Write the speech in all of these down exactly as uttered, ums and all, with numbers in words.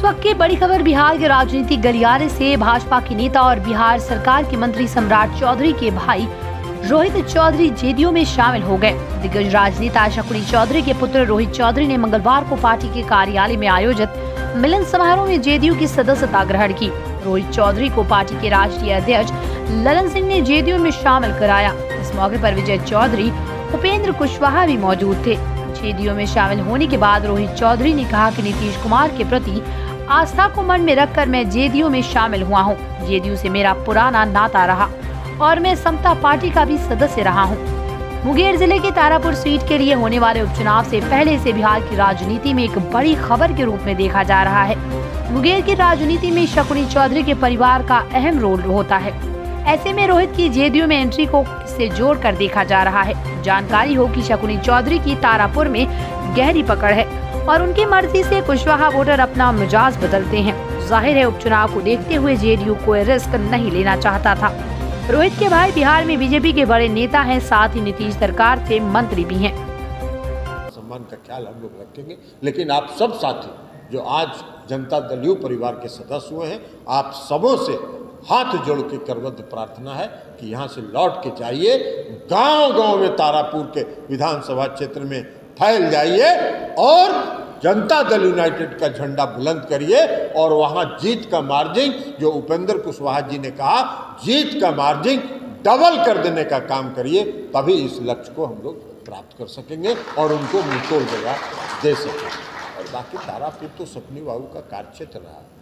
वक्त की बड़ी खबर बिहार के राजनीतिक गलियारे से भाजपा के नेता और बिहार सरकार के मंत्री सम्राट चौधरी के भाई रोहित चौधरी जेडीयू में शामिल हो गए। दिग्गज राजनेता शकुनी चौधरी के पुत्र रोहित चौधरी ने मंगलवार को पार्टी के कार्यालय में आयोजित मिलन समारोह में जेडीयू की सदस्यता ग्रहण की। रोहित चौधरी को पार्टी के राष्ट्रीय अध्यक्ष ललन सिंह ने जेडीयू में शामिल कराया। इस मौके पर विजय चौधरी, उपेंद्र कुशवाहा भी मौजूद थे। जेडीयू में शामिल होने के बाद रोहित चौधरी ने कहा कि नीतीश कुमार के प्रति आस्था को मन में रखकर मैं जेडीयू में शामिल हुआ हूं। जेडीयू से मेरा पुराना नाता रहा और मैं समता पार्टी का भी सदस्य रहा हूं। मुंगेर जिले के तारापुर सीट के लिए होने वाले उपचुनाव से पहले से बिहार की राजनीति में एक बड़ी खबर के रूप में देखा जा रहा है। मुंगेर की राजनीति में शकुनी चौधरी के परिवार का अहम रोल होता है। ऐसे में रोहित की जेडीयू में एंट्री को इससे जोड़कर देखा जा रहा है। जानकारी हो कि शकुनी चौधरी की तारापुर में गहरी पकड़ है और उनकी मर्जी से कुशवाहा वोटर अपना मिजाज बदलते हैं। जाहिर है उपचुनाव को देखते हुए जेडीयू कोई रिस्क नहीं लेना चाहता था। रोहित के भाई बिहार में बीजेपी के बड़े नेता हैं, साथ ही नीतीश सरकार से मंत्री भी हैं। सम्मान का ख्याल हम लोग रखेंगे, लेकिन आप सब साथी जो आज जनता दल यू परिवार के सदस्य हुए हैं, आप सबों से हाथ जोड़ के करबद्ध प्रार्थना है कि यहाँ से लौट के जाइए, गांव-गांव में तारापुर के विधानसभा क्षेत्र में फैल जाइए और जनता दल यूनाइटेड का झंडा बुलंद करिए और वहाँ जीत का मार्जिन, जो उपेंद्र कुशवाहा जी ने कहा, जीत का मार्जिन डबल कर देने का काम करिए, तभी इस लक्ष्य को हम लोग प्राप्त कर सकेंगे और उनको मुंहतोड़ जवाब दे सकेंगे। और बाकी तारापुर तो सपनी बाबू का कार्यक्षेत्र रहा है।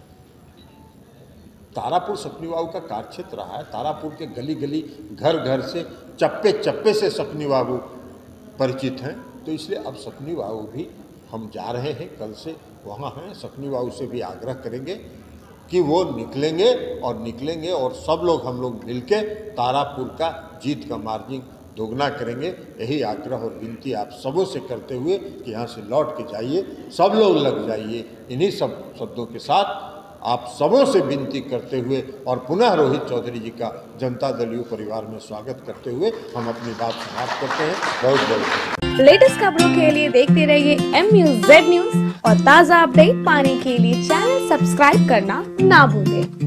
तारापुर सपनी बाबू का कार्यक्षेत्र रहा है। तारापुर के गली गली, घर घर से, चप्पे चप्पे से सपनी बाबू परिचित हैं। तो इसलिए अब सपनी बाबू भी हम जा रहे हैं, कल से वहाँ हैं। सपनी बाबू से भी आग्रह करेंगे कि वो निकलेंगे और निकलेंगे और सब लोग हम लोग मिलके तारापुर का जीत का मार्जिन दोगुना करेंगे। यही आग्रह और विनती आप सबों से करते हुए कि यहाँ से लौट के जाइए, सब लोग लग जाइए। इन्हीं सब शब्दों के साथ आप सबों से विनती करते हुए और पुनः रोहित चौधरी जी का जनता दल यू परिवार में स्वागत करते हुए हम अपनी बात समाप्त करते हैं। बहुत बहुत लेटेस्ट खबरों के लिए देखते रहिए एम न्यूज़ जेड न्यूज़ और ताज़ा अपडेट पाने के लिए चैनल सब्सक्राइब करना ना भूलें।